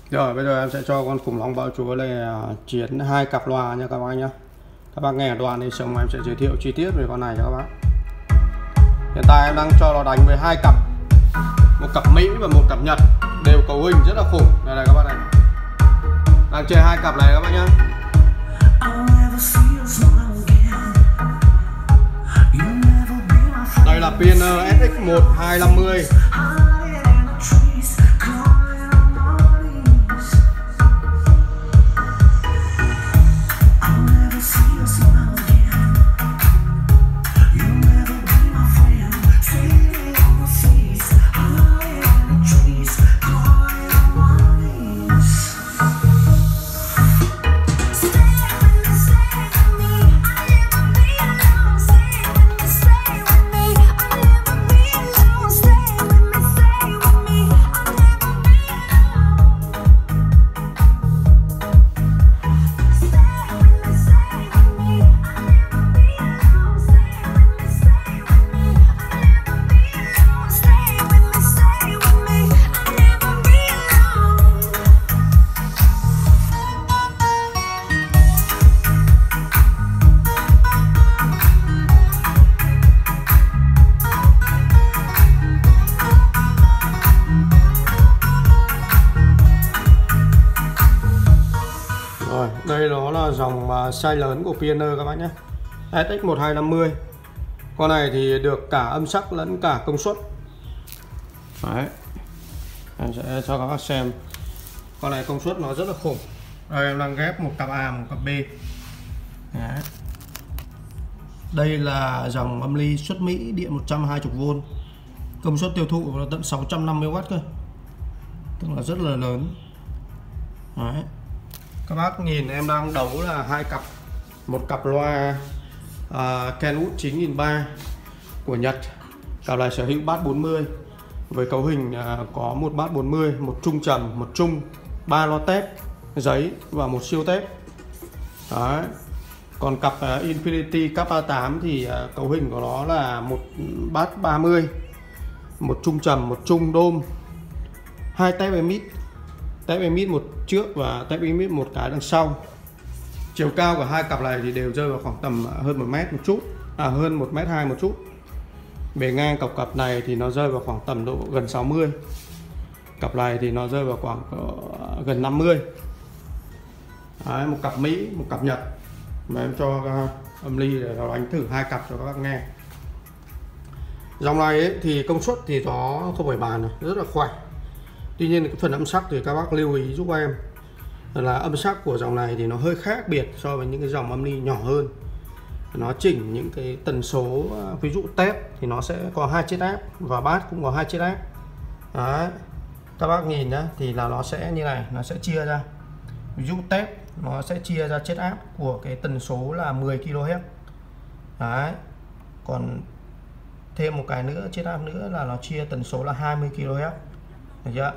Rồi bây giờ em sẽ cho con khủng long bạo chúa này chiến 2 cặp loa nha các bác nhé. Các bác nghe đoạn đi xong em sẽ giới thiệu chi tiết về con này cho các bác. Hiện tại em đang cho nó đánh với 2 cặp, một cặp Mỹ và một cặp Nhật, đều cấu hình rất là khủng. Đây này các bác này, đang chơi 2 cặp này các bác nhé. Đây là Pioneer SX1250. Rồi, đây nó là dòng size lớn của Pioneer các bác nhé, SX1250. Con này thì được cả âm sắc lẫn cả công suất. Đấy, em sẽ cho các bác xem. Con này công suất nó rất là khủng. Đây em đang ghép một cặp A, một cặp B. Đấy. Đây là dòng âm ly xuất Mỹ điện 120V, công suất tiêu thụ là tận 650W cơ, tức là rất là lớn. Đấy. Các bác nhìn em đang đấu là 2 cặp, một cặp loa Kenwood 9300 của Nhật. Cặp này sở hữu bass 40 với cấu hình có một bass 40, một trung trầm, một trung, 3 loa tép giấy và một siêu tép. Đấy. Còn cặp Infinity Cup A8 thì cấu hình của nó là một bass 30, một trung trầm, một trung đôm, 2 tép emit, tép emit một trước và tép emit một cái đằng sau. Chiều cao của 2 cặp này thì đều rơi vào khoảng tầm hơn 1 mét một chút, hơn 1m2 một chút. Bề ngang cặp này thì nó rơi vào khoảng tầm độ gần 60. Cặp này thì nó rơi vào khoảng gần 50. Đấy, một cặp Mỹ, một cặp Nhật. Mà em cho âm ly để nó đánh thử 2 cặp cho các bác nghe. Dòng này ấy, thì công suất thì nó không phải bàn, rất là khỏe. Tuy nhiên cái phần âm sắc thì các bác lưu ý giúp em là âm sắc của dòng này thì nó hơi khác biệt so với những cái dòng âm ly nhỏ hơn. Nó chỉnh những cái tần số, ví dụ tép thì nó sẽ có 2 chiết áp và bass cũng có 2 chiết áp. Đấy. Các bác nhìn nhá, thì là nó sẽ như này, nó sẽ chia ra. Ví dụ tép nó sẽ chia ra chiết áp của cái tần số là 10 kHz. Đấy. Còn thêm một cái nữa, chiết áp nữa là nó chia tần số là 20 kHz. Được chưa?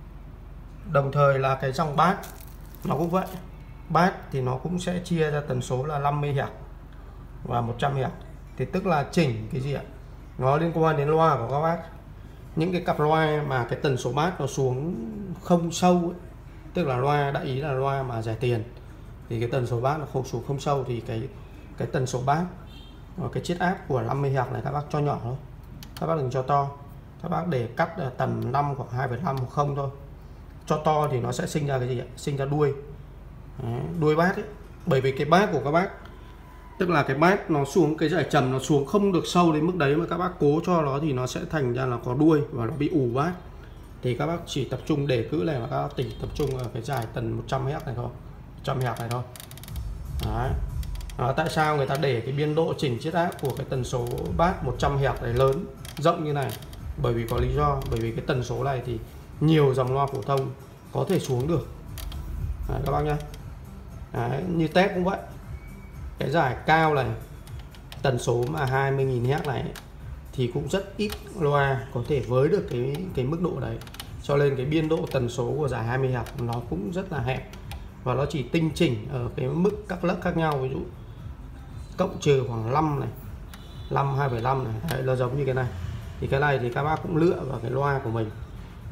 Đồng thời là cái dòng bass nó cũng vậy. Bass thì nó cũng sẽ chia ra tần số là 50 Hz và 100 Hz. Thì tức là chỉnh cái gì ạ? Nó liên quan đến loa của các bác. Những cái cặp loa mà cái tần số bass nó xuống không sâu ấy, tức là loa, đại ý là loa mà rẻ tiền, thì cái tần số bass nó không xuống không sâu, thì cái tần số bass và cái chiết áp của 50 Hz này các bác cho nhỏ thôi. Các bác đừng cho to. Các bác để cắt tầm 5 hoặc 2,5 hoặc không thôi. Cho to thì nó sẽ sinh ra cái gì ạ? Sinh ra đuôi. Đấy, đuôi bass ấy. Bởi vì cái bass của các bác, tức là cái bass nó xuống, cái giải trầm nó xuống không được sâu đến mức đấy, mà các bác cố cho nó thì nó sẽ thành ra là có đuôi và nó bị ù bass. Thì các bác chỉ tập trung để cữ này và các bác tập trung ở cái giải tần 100 Hz này thôi, 100 Hz này thôi. Đấy. Tại sao người ta để cái biên độ chỉnh chiết áp của cái tần số bass 100 Hz này lớn, rộng như này? Bởi vì có lý do, bởi vì cái tần số này thì nhiều dòng loa phổ thông có thể xuống được. Đấy, các bác nhé. Đấy, như tép cũng vậy. Cái giải cao này, tần số mà 20.000 Hz này thì cũng rất ít loa có thể với được cái mức độ đấy. Cho nên cái biên độ tần số của giải 20 Hz nó cũng rất là hẹp, và nó chỉ tinh chỉnh ở cái mức các lớp khác nhau. Ví dụ cộng trừ khoảng 5 này, 5, 2,5 này. Đấy, nó giống như cái này. Thì cái này thì các bác cũng lựa vào cái loa của mình.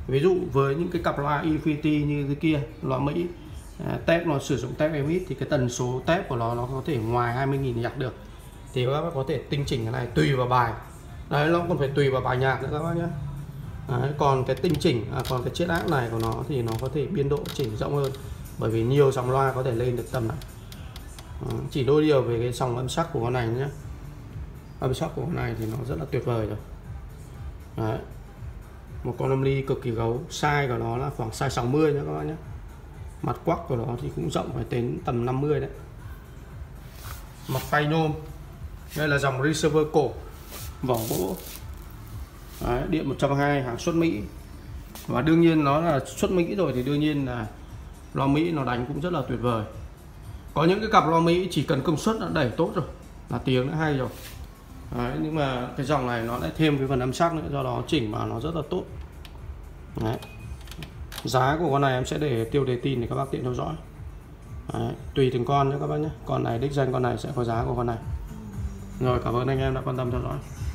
Ví dụ với những cái cặp loa Infinity như thế kia, loa Mỹ, tép nó sử dụng tép Emit thì cái tần số tép của nó có thể ngoài 20.000 nhạc được, thì các bác có thể tinh chỉnh cái này tùy vào bài. Đấy, nó còn phải tùy vào bài nhạc nữa các bác nhé. Đấy, còn cái tinh chỉnh, còn cái chiết áp này của nó thì nó có thể biên độ chỉnh rộng hơn, bởi vì nhiều dòng loa có thể lên được tầm này. Chỉ đôi điều về cái dòng âm sắc của con này nhé. Âm sắc của con này thì nó rất là tuyệt vời rồi. Đấy, một con âm ly cực kỳ gấu. Size của nó là khoảng size 60 nhé các bác nhé. Mặt quắc của nó thì cũng rộng phải đến tầm 50 đấy. Mặt phay nhôm. Đây là dòng receiver cổ, vỏ gỗ. Đấy, điện 120, hàng xuất Mỹ. Và đương nhiên nó là xuất Mỹ rồi thì đương nhiên là loa Mỹ nó đánh cũng rất là tuyệt vời. Có những cái cặp loa Mỹ chỉ cần công suất đã đẩy tốt rồi, là tiếng đã hay rồi. Đấy, nhưng mà cái dòng này nó lại thêm cái phần âm sắc nữa, do đó chỉnh vào nó rất là tốt. Đấy. Giá của con này em sẽ để tiêu đề tin để các bác tiện theo dõi. Đấy, tùy từng con nhé các bác nhé. Con này đích danh con này sẽ có giá của con này. Rồi, cảm ơn anh em đã quan tâm theo dõi.